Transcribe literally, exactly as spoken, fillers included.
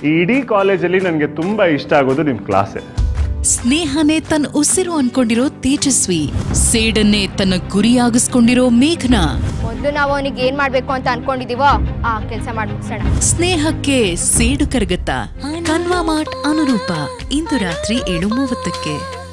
ಈ ಇಡೀ ಕಾಲೇಜಲ್ಲಿ ನನಗೆ ತುಂಬಾ ಇಷ್ಟ ಆಗೋದು ನಿಮ್ಮ ಕ್ಲಾಸೇ. ಸ್ನೇಹನೇ ತನ್ನ ಉಸಿರು ಅನ್ಕೊಂಡಿರೋ ತೇಜಸ್ವಿ, ಸೇಡನ್ನೇ ತನ್ನ ಗುರಿಯಾಗಿಸ್ಕೊಂಡಿರೋ ಮೇಘನಾ. ಮೊದಲು ನಾವು ಅವನಿಗೆ ಏನ್ ಮಾಡ್ಬೇಕು ಅಂತ ಅನ್ಕೊಂಡಿದೀವೋ ಆ ಕೆಲಸ ಮಾಡಿ ಮುಗಿಸೋಣ. ಸ್ನೇಹಕ್ಕೆ ಸೇಡು ಕರಗತ್ತಾ? ಕನ್ವಾ ಮಾರ್ಟ್ ಅನುರೂಪ ಇಂದು ರಾತ್ರಿ ಏಳು ಮೂವತ್ತಕ್ಕೆ.